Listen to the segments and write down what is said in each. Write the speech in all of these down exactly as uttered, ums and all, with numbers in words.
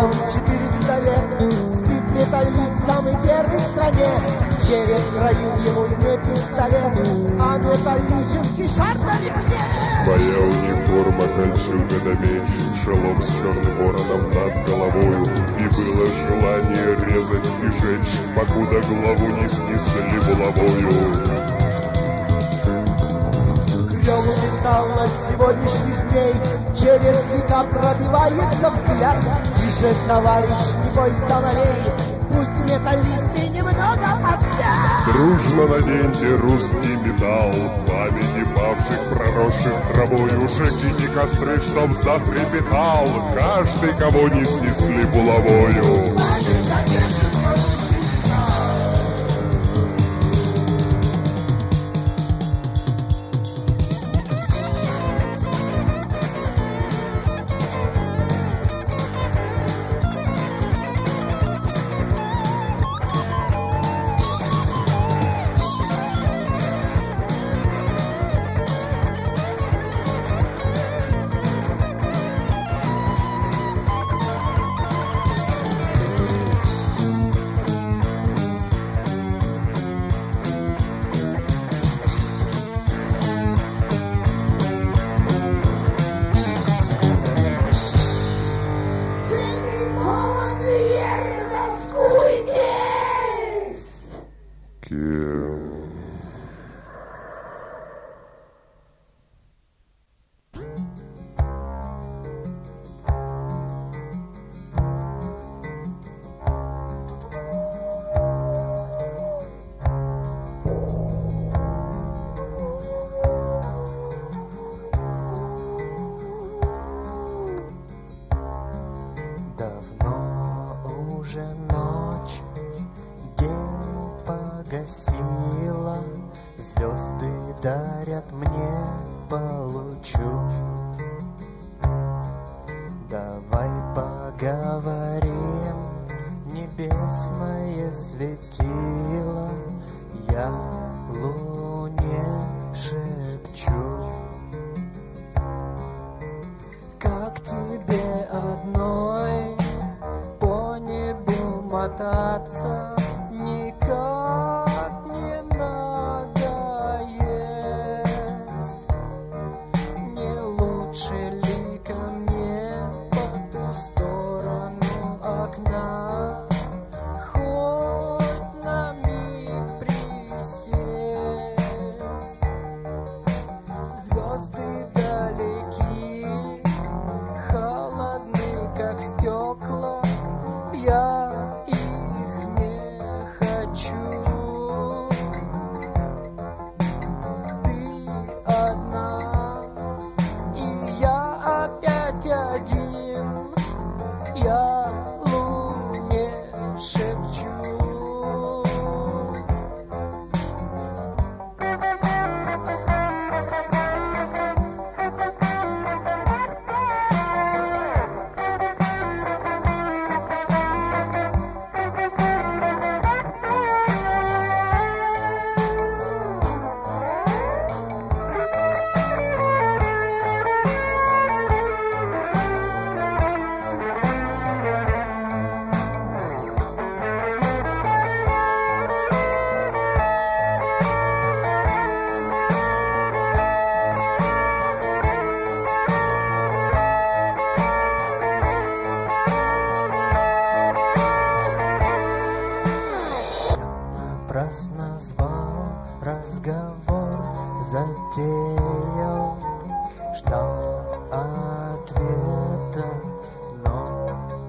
Ровно четыреста лет спит металлист самый первый в стране. Череп кровил ему не пистолет, а металлический шар на ремне. Моя униформа, кольчуга да меч, шелом с черным вороном над головою. И было желание резать и жечь, покуда голову не снесли булавою. Клёвый металла сегодняшних дней через века пробивается взгляд. Тише, товарищ, не бойся новей, пусть металлисты немного поспят. Дружно наденьте русский металл, памяти павших, проросших травою. Жгите костры, чтоб затрепетал каждый, кого не снесли булавою. Сила, звезды дарят мне по лучу. Давай поговорим, небесное светило, я луне шепчу. Как тебе одной по небу мотаться? Никак не надоест. Не лучше ли ко мне по ту сторону окна хоть на миг присесть? Звезды далеки, холодны, как стекла. Я напрасно звал, разговор затеял, ждал ответа, но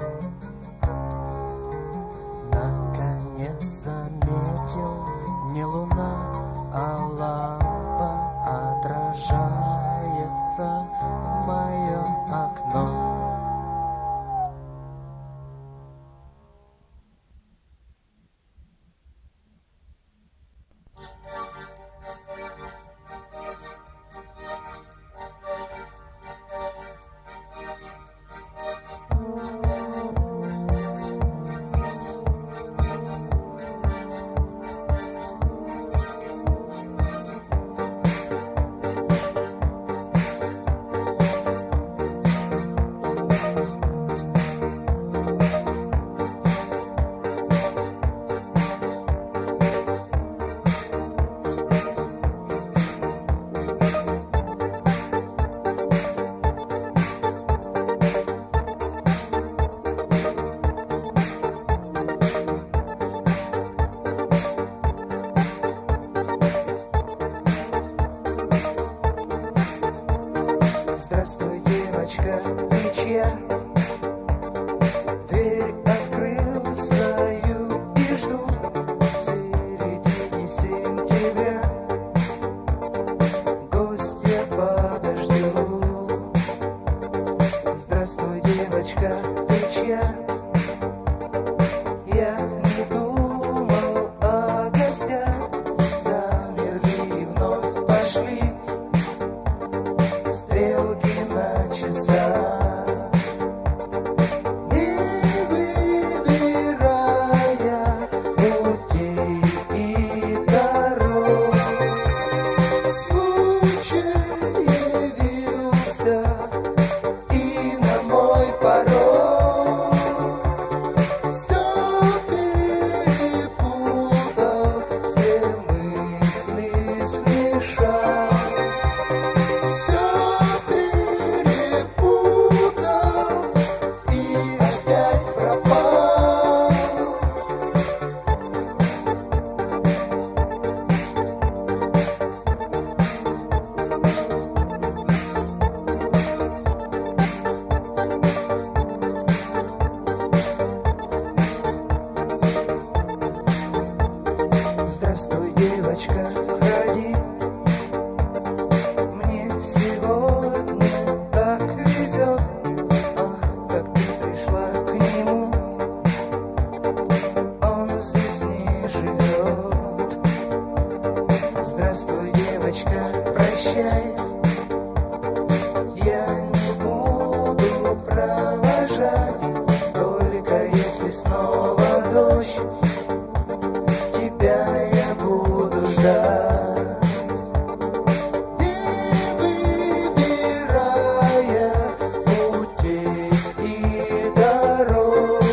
наконец заметил не луна, а лампа отражается в мое окно. Здравствуй, девочка, ты чья? Дверь открыл свою и жду в середине сентября. Гостя подожду. Здравствуй, девочка, ты чья? Я не думал о гостях. Замерли и вновь пошли стрелки на часах. Не выбирая путей и дорог, случай явился и на мой порог. Все перепутал, все мысли смешал. Все перепутал и опять пропал. Здравствуй, девочка, входи. Мне сегодня так везет. Ах, как ты пришла к нему. Он здесь не живет. Здравствуй, девочка, прощай. Я не буду провожать, только если снова дождь, тебя я буду ждать. Не выбирая путей и дорог,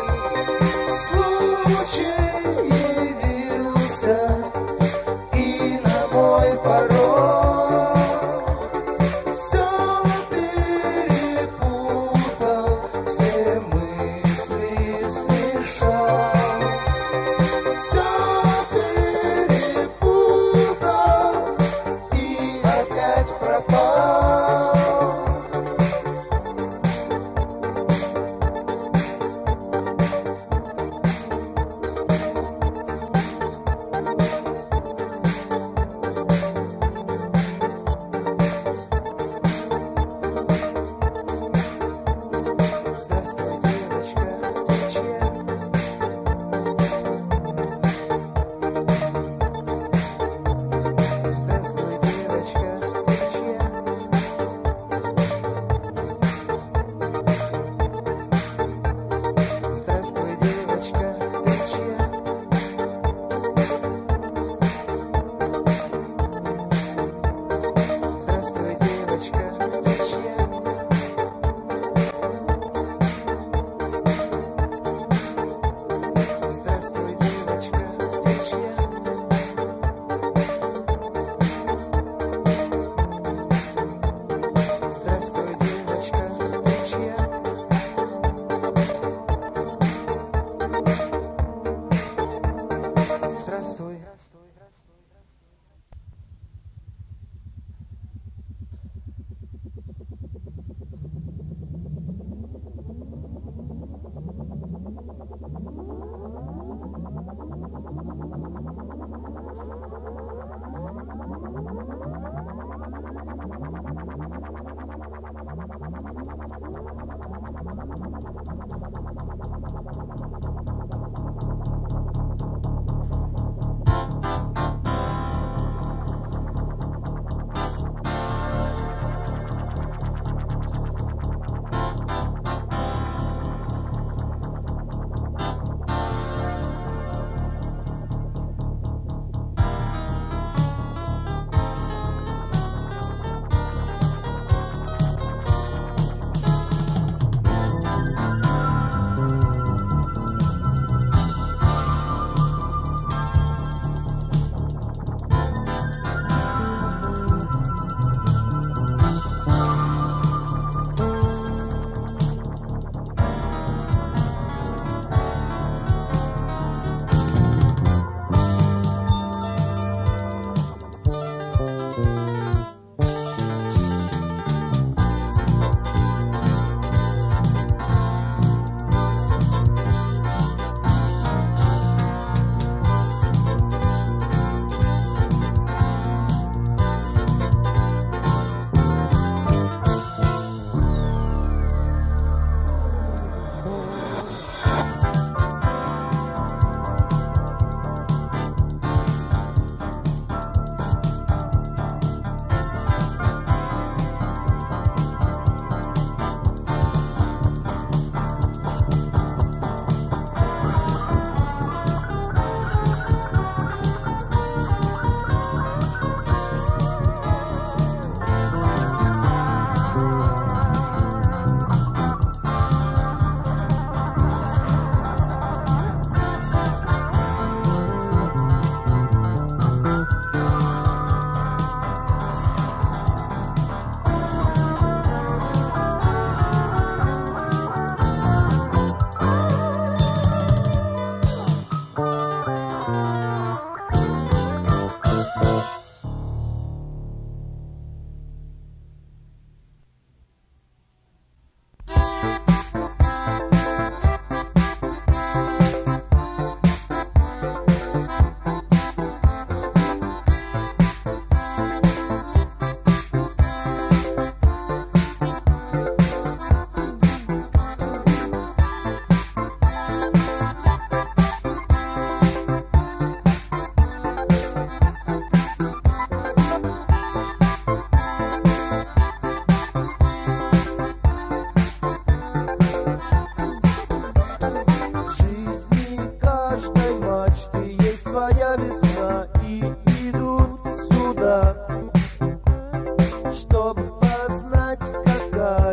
случай явился и на мой порог. Все перепутал, все мысли смешал.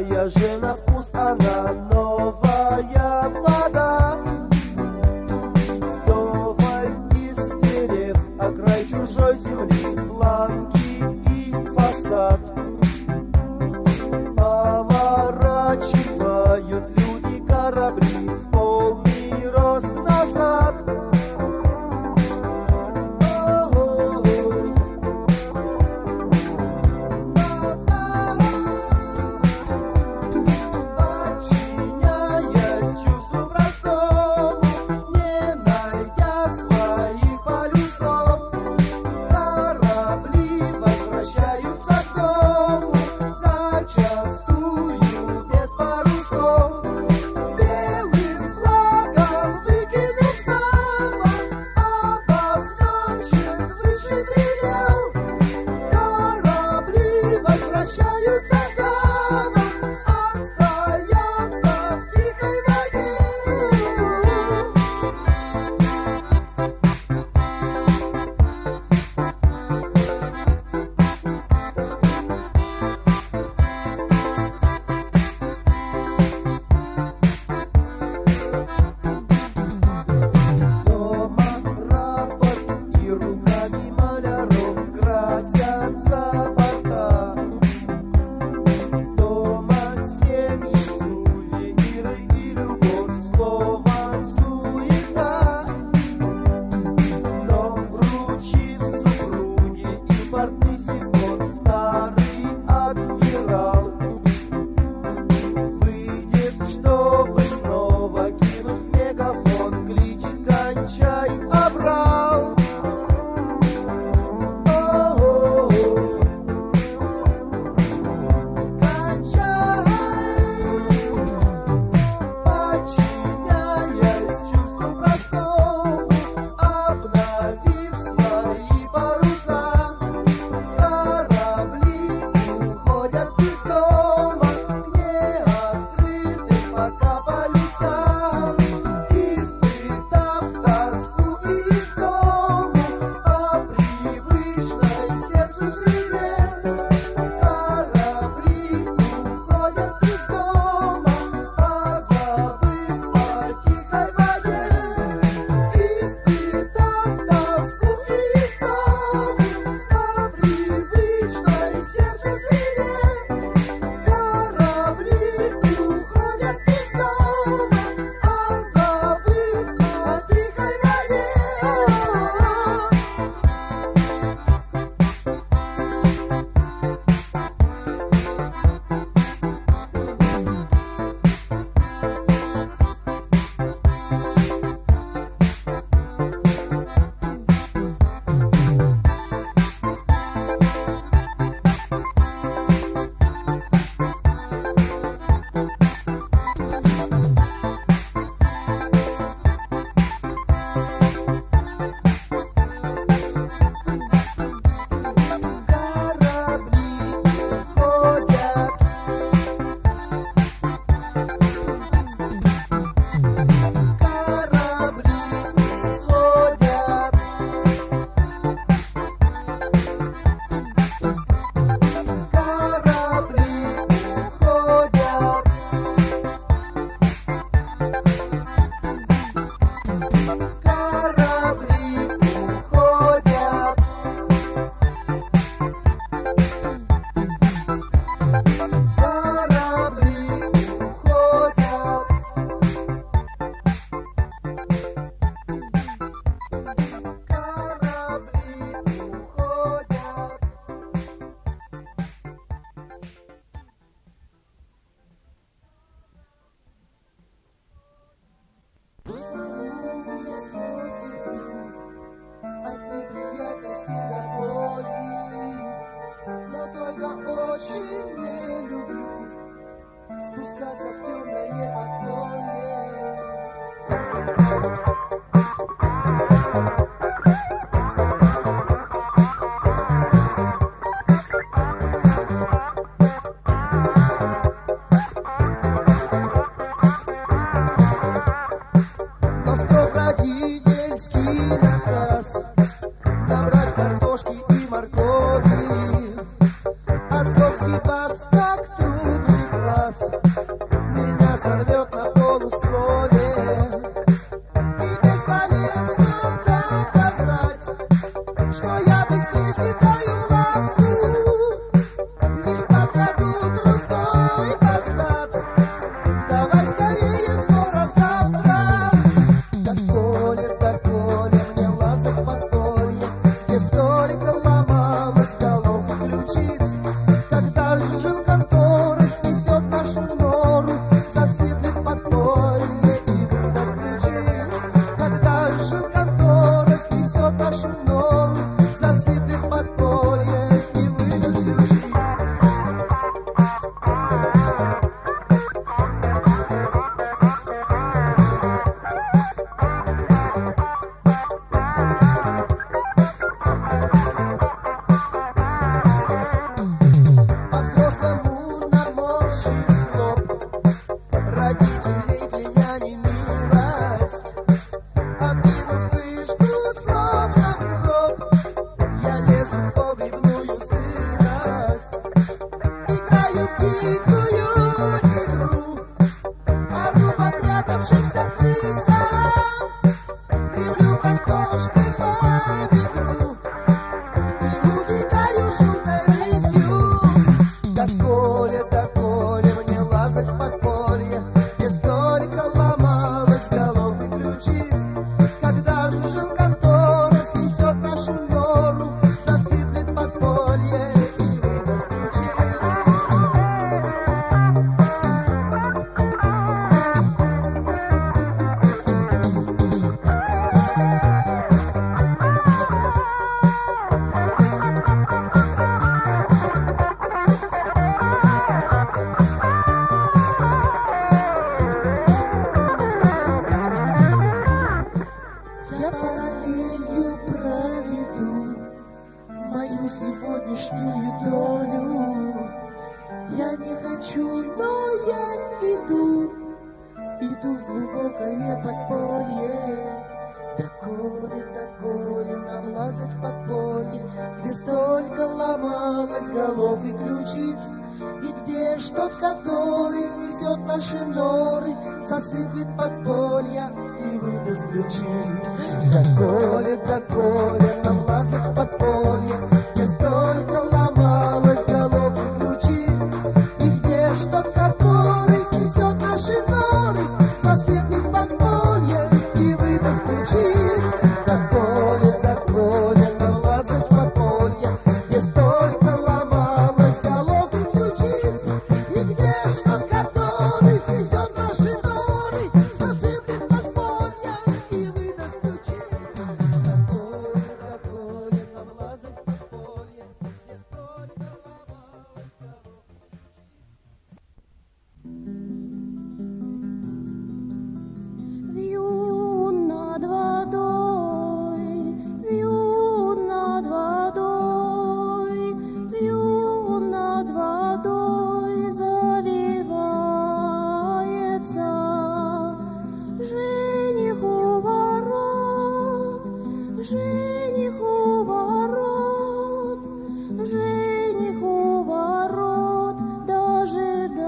Вкусная же на вкус она, новая вода. Вдоволь истерев о край чужой земли, фланги и фасад поворачивают люди корабли в полный рост назад. спускаться в темное подполье. Но строг родительский наказ набрать картошки и моркови. Отцовский бас, как трубный глаз, дикую игру. Ору попрятавшимся крысам, греблю картошкой по ведру и убегаю шумной рысью. Доколе, доколе мне лазать в подполье, где столько ломалось голов и ключиц. Когда же контора снесет нашу нору, засыплет подполье и выдаст ключи. Я параллелью проведу мою сегодняшнюю долю. Я не хочу, но я иду, иду в глубокое подполье. Доколе, доколе нам лазать в подполье, где столько ломалось голов и ключиц, и где ж тот, который снесет наши норы, засыплет подполья и выдаст ключи. Доколе, доколе нам лазать в подполье, где столько ломалось голов и ключиц, и где ж тот, который снесет наши норы, засыплет подполье и выдаст ключи. Доколе, доколе нам лазать в подполье, где столько ломалось голов и ключиц, и где ж тот, который снесет наши норы, засыплет подполье и выдаст ключи. Доколе, доколе нам лазать в подполье, где столько ломалось голов и ключиц. Вью над водой, вью над водой, вью над водой завивается жених у ворот, жених у ворот, жених у ворот дожидается.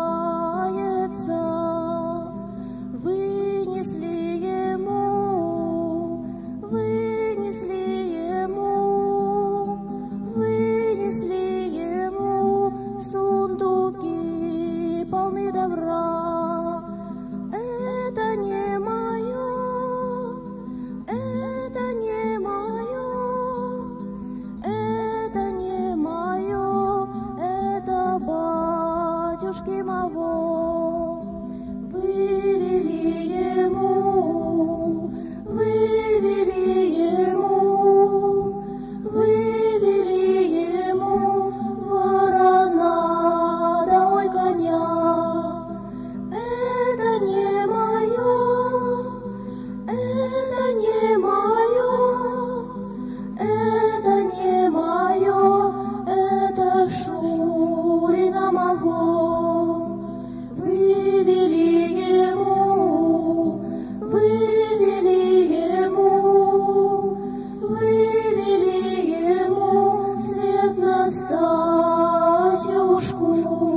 Вынесли ему, вынесли ему, вынесли ему сундуки полны добра. Это не мое, это не мое, это не мое, это батюшки моего. Вывели ему, вывели ему, вывели ему ворона домой коня. Это не мое, это не мое, это не мое, это Шурина моего. Вывели ему, вывели ему, вывели ему свет на Стасюшку.